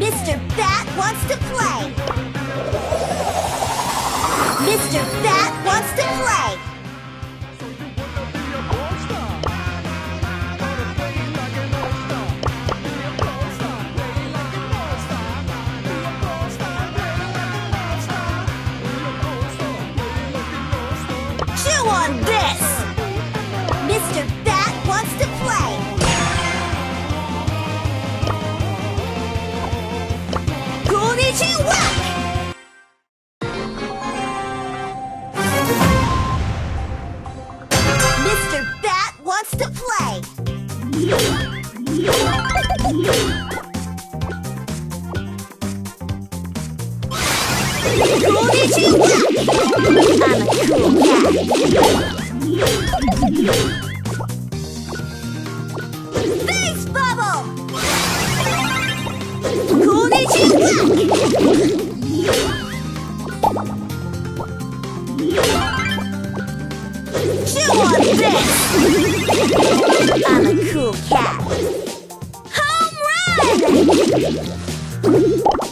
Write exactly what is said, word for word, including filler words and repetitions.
Mister Bat wants to play! Mister Bat wants to play! Chew on this! Mister Bat wants to play! Konnichiwa! Mister Bat wants to play! Konnichiwa! I'm a cool cat. Face bubble! Konnichiwa! Chew on this! I'm a cool cat. Home run!